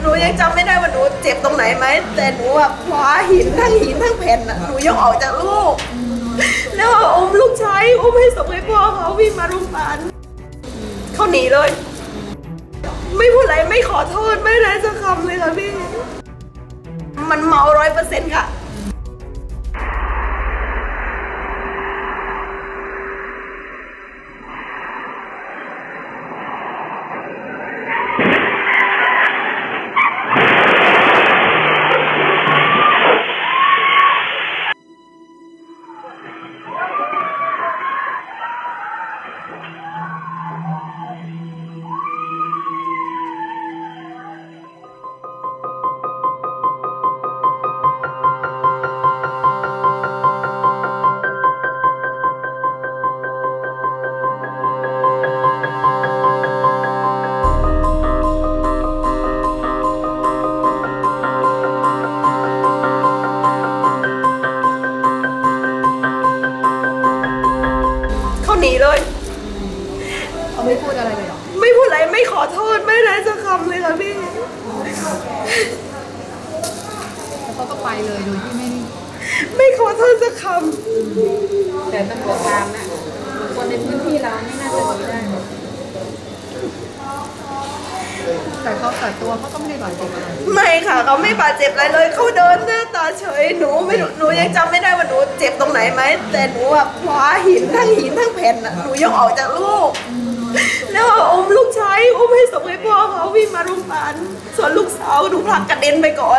นูยังจำไม่ได้ว่าหนูเจ็บตรงไหนไหมแต่หนูแบบคว้าหินทั้งแผ่นหนูยกออกจากลูกแล้วอุ้มลูกชายอุ้มให้ส่งให้พ่อเขาวิ่งมาโรงพยาบาลเขาหนีเลยไม่พูดอะไรไม่ขอโทษไม่ได้สักคำเลยค่ะพี่มันเมา100%ค่ะหนีเลยเขาไม่พูดอะไรเลยหรอไม่พูดอะไรไม่ขอโทษไม่ได้สักคำเลยค่ะพี่แล้วเขาก็ไปเลยโดยที่ไม่ขอโทษสักคำแต่ตำรวจตามนะคนในพื้นที่เราไม่น่าจะหนีได้แต่ตัวเขาก็ไม่ได้บาดเจ็บอะไรไม่ค่ะเขาไม่บาดเจ็บอะไรเลยเขาเดินหน้าตาเฉยหนูยังจำไม่ได้ว่าหนูเจ็บตรงไหนไหมแต่หนูแบบคว้าหินทั้งแผ่นหนูยกออกจากลูกแล้วอุ้มลูกชายอุ้มให้ส่งให้พ่อเขาวิ่งมาโรงพยาบาลส่วนลูกสาวหนูผลักกระเด็นไปก่อน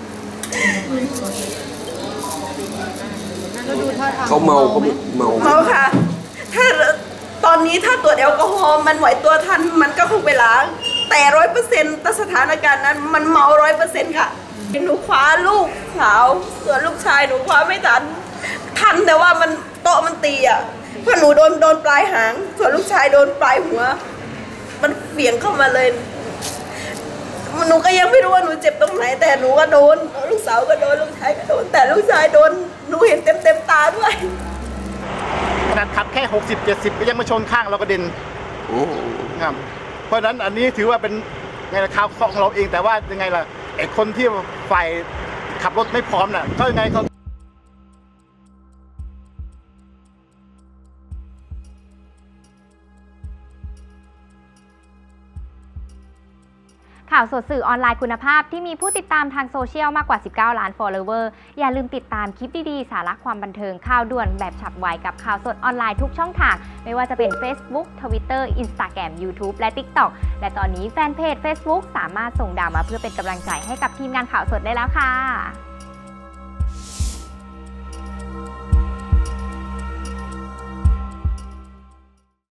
แล้วดูท่าทางเขาเมาค่ะถ้าตอนนี้ถ้าตรวจแอลกอฮอล์มันไหวตัวทันมันก็คงไปล้างแต่100%แต่สถานการณ์นั้นมันเมา100%ค่ะหนูคว้าลูกสาวส่วนลูกชายหนูคว้าไม่ทันแต่ว่ามันโต๊ะมันตีอ่ะเพราะหนูโดนปลายหางส่วนลูกชายโดนปลายหัวมันเบี่ยงเข้ามาเลยหนูก็ยังไม่รู้ว่าหนูเจ็บตรงไหนแต่หนูก็โดนลูกสาวก็โดนลูกชายก็โดนแต่ลูกชายโดนหนูเห็นเต็มตาด้วยขนาดขับแค่60-70ก็ยังมาชนข้างเรากระเด็นครับเพราะฉะนั้นอันนี้ถือว่าเป็นไงล่ะข่าวของเราเองแต่ว่ายังไงล่ะไอ้คนที่ฝ่ายขับรถไม่พร้อมน่ะก็ยังไงเขาข่าวสดสื่อออนไลน์คุณภาพที่มีผู้ติดตามทางโซเชียลมากกว่า19 ล้าน follower อย่าลืมติดตามคลิปดีๆสาระความบันเทิงข่าวด่วนแบบฉับไวกับข่าวสดออนไลน์ทุกช่องทางไม่ว่าจะเป็น Facebook Twitter Instagram YouTube และ TikTok และตอนนี้แฟนเพจ Facebook สามารถส่งดาวมาเพื่อเป็นกำลังใจให้กับทีมงานข่าวสดได้แล้วค่ะ